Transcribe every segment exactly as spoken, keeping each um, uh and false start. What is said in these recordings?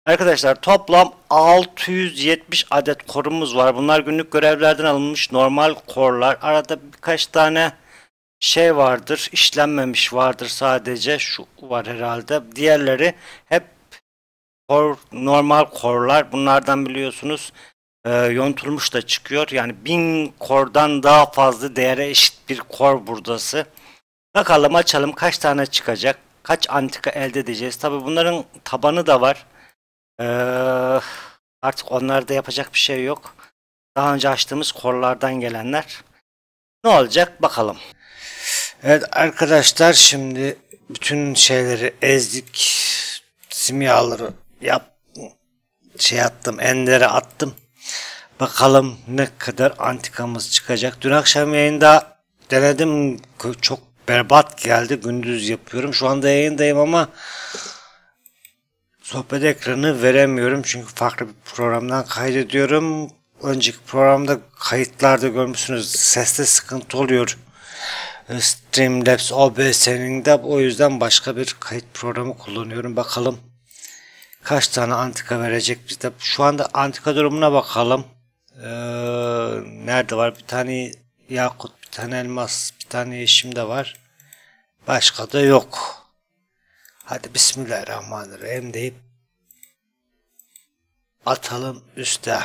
Arkadaşlar toplam altı yüz yetmiş adet korumuz var. Bunlar günlük görevlerden alınmış normal korlar. Arada birkaç tane şey vardır, işlenmemiş vardır sadece. Şu var herhalde. Diğerleri hep kor, normal korlar. Bunlardan biliyorsunuz e, yontulmuş da çıkıyor. Yani bin kordan daha fazla değere eşit bir kor buradası. Bakalım açalım kaç tane çıkacak. Kaç antika elde edeceğiz. Tabi bunların tabanı da var. Ee, artık onlarda yapacak bir şey yok. Daha önce açtığımız korlardan gelenler. Ne olacak bakalım. Evet arkadaşlar, şimdi bütün şeyleri ezdik. Simyaları yap şey attım, endere attım. Bakalım ne kadar antikamız çıkacak. Dün akşam yayında denedim, çok berbat geldi. Gündüz yapıyorum. Şu anda yayındayım ama sohbet ekranı veremiyorum çünkü farklı bir programdan kaydediyorum. Önceki programda kayıtlarda görmüşsünüz, seste sıkıntı oluyor. Streamlabs O B S'nin de, o yüzden başka bir kayıt programı kullanıyorum. Bakalım kaç tane antika verecek bize. Şu anda antika durumuna bakalım. Ee, nerede var? Bir tane yakut, bir tane elmas, bir tane yeşim de var. Başka da yok. Hadi Bismillahirrahmanirrahim deyip atalım üste.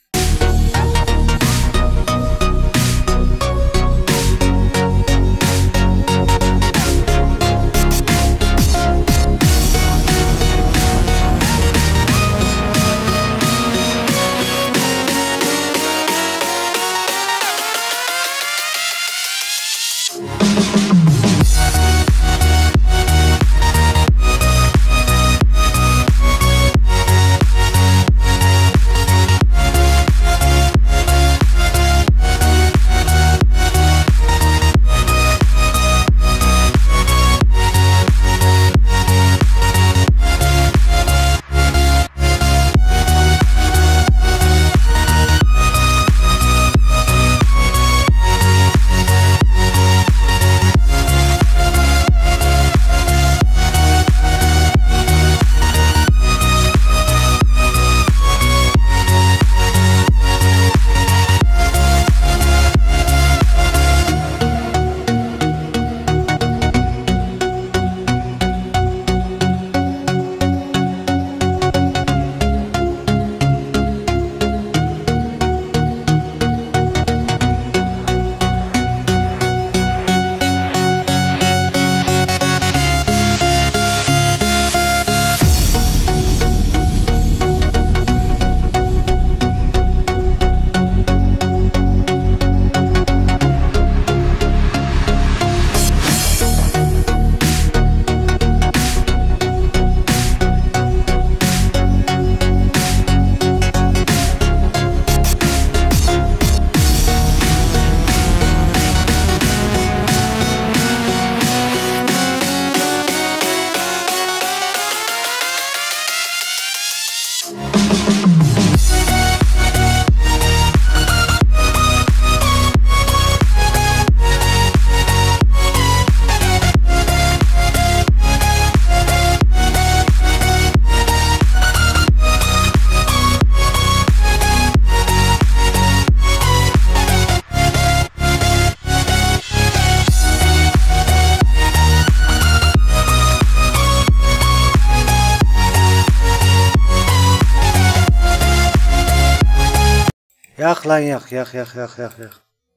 Yak lan yak yak yak yak yak yak.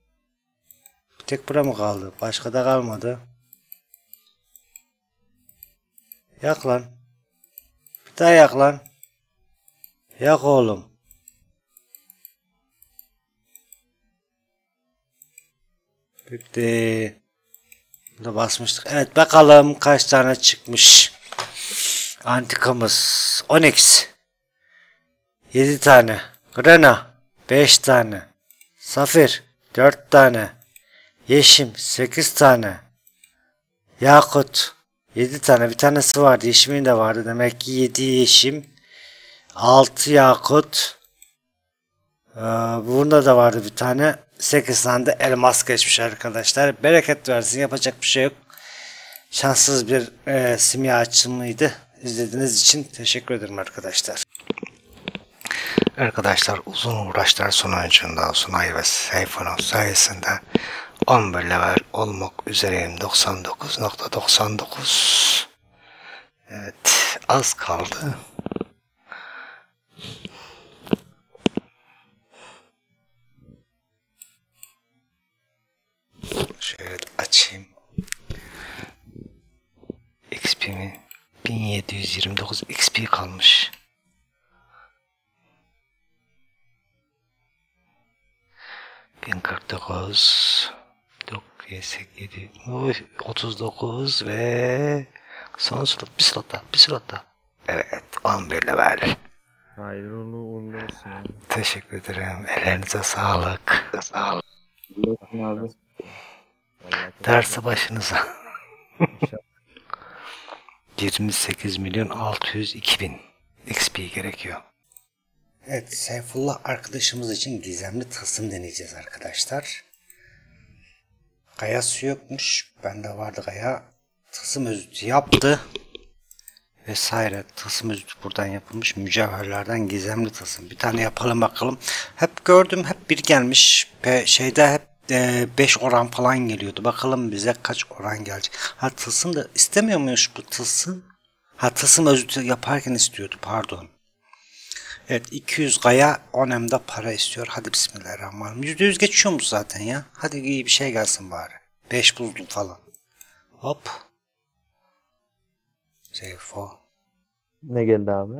Bir tek bura mı kaldı? Başka da kalmadı. Yak lan. Bir daha yak lan. Yak oğlum. Bitti. Burada basmıştık. Evet bakalım kaç tane çıkmış. Antikamız. Onyx. yedi tane. Grena. beş tane. Safir dört tane. Yeşim sekiz tane. Yakut yedi tane. Bir tanesi vardı. Yeşimin de vardı. Demek ki yedi yeşim. altı yakut. Ee, bunda da vardı bir tane. sekiz tane de elmas geçmiş arkadaşlar. Bereket versin. Yapacak bir şey yok. Şanssız bir e, simya açılımıydı. İzlediğiniz için teşekkür ederim arkadaşlar. Arkadaşlar uzun uğraşlar sonucunda Sunay ve Seyfo'nun sayesinde on bir level olmak üzereyim. doksan dokuz nokta doksan dokuz. Evet, az kaldı. Şöyle açayım. X P'mi bin yedi yüz yirmi dokuz X P kalmış. bin kırk dokuz yedi otuz dokuz ve son slot, bir slotta, bir slotta. Evet, on bir level. Hayırlı uğurlu olsun abi. Teşekkür ederim. Ellerinize sağlık. Sağlık. Abi. Dersi başınıza. İnşallah. yirmi sekiz milyon altı yüz iki bin X P gerekiyor. Evet, Seyfullah arkadaşımız için gizemli tılsım deneyeceğiz arkadaşlar. Kayası yokmuş. Bende vardı kaya. Tılsım özütü yaptı. Vesaire. Tılsım özütü buradan yapılmış. Mücevherlerden gizemli tılsım. Bir tane yapalım bakalım. Hep gördüm. Hep bir gelmiş. Ve şeyde hep beş oran falan geliyordu. Bakalım bize kaç oran gelecek. Ha, tılsım da istemiyor muymuş bu tılsım? Ha, tılsım özütü yaparken istiyordu. Pardon. Evet, iki yüz gaya on M'de para istiyor. Hadi bismillahirrahmanirrahim. yüzde yüz geçiyormuş zaten ya. Hadi iyi bir şey gelsin bari. beş buldum falan. Hop. Seyfo. Ne geldi abi?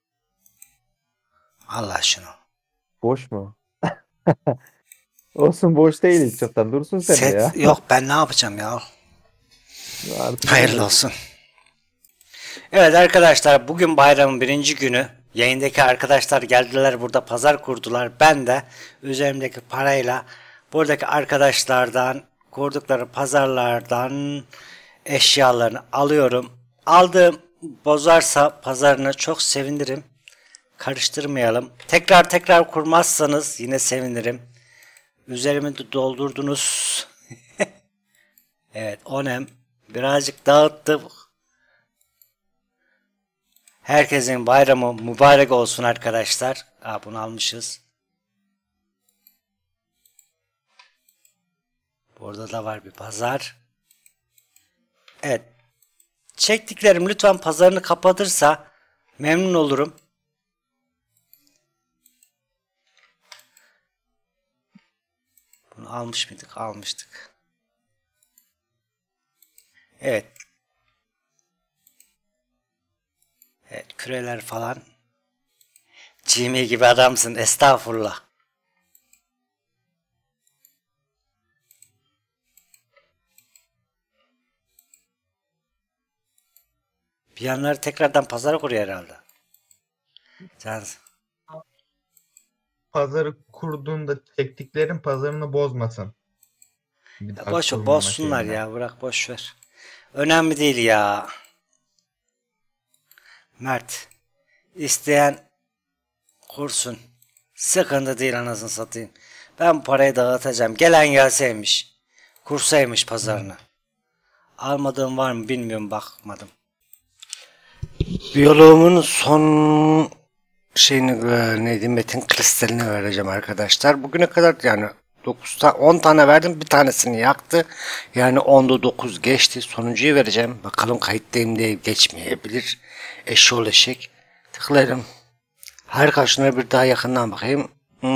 Allah şunu. Boş mu? Olsun, boş değil hiç çoktan. Dursun sen de Set ya. yok, ben ne yapacağım ya? Artık Hayırlı olsun. Evet arkadaşlar, bugün bayramın birinci günü. Yayındaki arkadaşlar geldiler, burada pazar kurdular. Ben de üzerimdeki parayla buradaki arkadaşlardan kurdukları pazarlardan eşyalarını alıyorum. Aldığım bozarsa pazarını çok sevinirim. Karıştırmayalım. Tekrar tekrar kurmazsanız yine sevinirim. Üzerimi de doldurdunuz. Evet, on M birazcık dağıttım. Herkesin bayramı mübarek olsun arkadaşlar. Aa, bunu almışız. Burada da var bir pazar. Evet. Çektiklerim lütfen pazarını kapatırsa memnun olurum. Bunu almış mıydık? Almıştık. Evet. Evet, küreler falan. Jimmy gibi adamsın. Estağfurullah. Bir yanları tekrardan pazara kuruyor herhalde. Can. Pazarı kurduğunda çektiklerin pazarını bozmasın. Bir Ya daha boş ver, kurmama bozsunlar şeyinden. ya, bırak boş ver. Önemli değil ya. Mert, isteyen kursun. Sıkıntı değil, anasını satayım. Ben parayı dağıtacağım. Gelen gelseymiş. Kursaymış pazarını. Almadığım var mı bilmiyorum, bakmadım. Biyoloğumun son şeyini e, neydi, metin kristalini vereceğim arkadaşlar. Bugüne kadar yani dokuz on tane verdim, bir tanesini yaktı. Yani onda dokuz geçti. Sonuncuyu vereceğim. Bakalım kayıttayım diye geçmeyebilir. Eşşoğlu eşek. Tıklayalım. Harika, şuna bir daha yakından bakayım.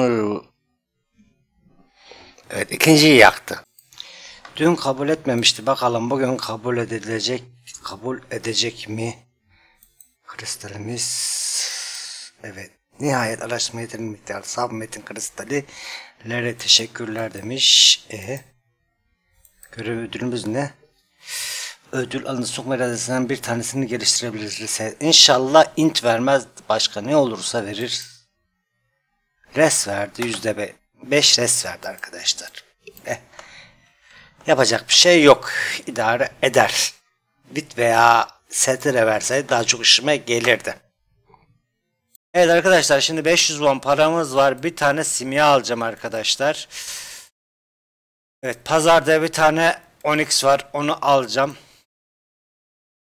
Evet, ikinciyi yaktı. Dün kabul etmemişti. Bakalım bugün kabul edilecek. Kabul edecek mi? Kristalimiz. Evet. Nihayet araştırma yeteneği miktarı saf metin kristallilere teşekkürler demiş. E görev ödülümüz ne? Ödül alın sokma iradesinden bir tanesini geliştirebiliriz. İnşallah int vermez. Başka ne olursa verir. Res verdi. Yüzde beş res verdi arkadaşlar. Eh. Yapacak bir şey yok. İdare eder. Bit veya setre verseydi daha çok işime gelirdi. Evet arkadaşlar, şimdi beş yüz won paramız var. Bir tane simya alacağım arkadaşlar. Evet, pazarda bir tane Onyx var. Onu alacağım.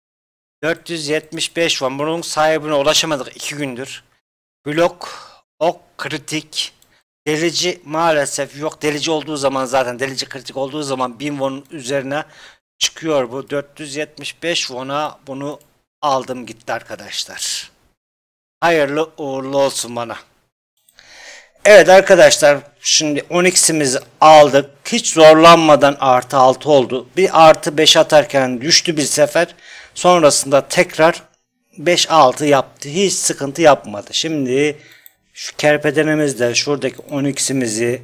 dört yüz yetmiş beş won. Bunun sahibine ulaşamadık iki gündür. Blok ok kritik. Delici maalesef yok. Delici olduğu zaman zaten delici kritik olduğu zaman bin won üzerine çıkıyor bu. dört yüz yetmiş beş won'a bunu aldım gitti arkadaşlar. Hayırlı uğurlu olsun bana. Evet arkadaşlar, şimdi on x'imizi aldık. Hiç zorlanmadan artı altı oldu. Bir artı beş atarken düştü bir sefer. Sonrasında tekrar beş altı yaptı. Hiç sıkıntı yapmadı. Şimdi şu kerpedenemizde şuradaki on x'imizi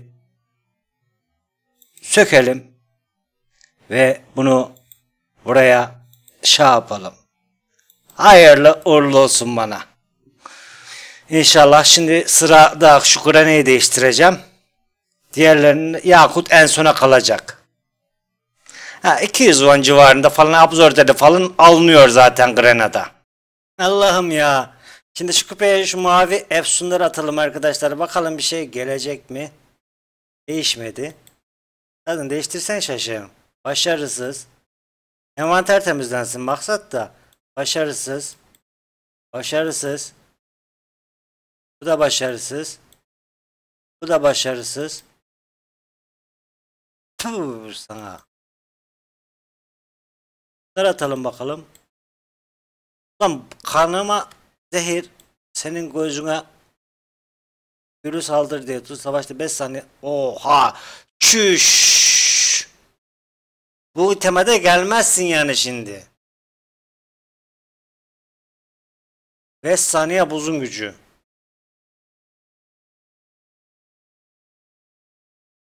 sökelim. Ve bunu buraya şey yapalım. Hayırlı uğurlu olsun bana. İnşallah şimdi sırada şu graneyi değiştireceğim. Diğerlerinin Yakut en sona kalacak. Ha, iki yüz won civarında falan absorbede falan alınıyor zaten granada. Allah'ım ya. Şimdi şu kupeye şu mavi efsunları atalım arkadaşlar. Bakalım bir şey gelecek mi? Değişmedi. Zaten değiştirsen şaşırırım. Başarısız. Envanter temizlensin maksat da. Başarısız. Başarısız. Bu da başarısız. Bu da başarısız. Puh sana. Bunları atalım bakalım. Lan kanıma zehir, senin gözüne virüs saldır diye tut savaşta beş saniye. Oha. Çüş. Bu iteme gelmezsin yani şimdi. beş saniye buzun gücü.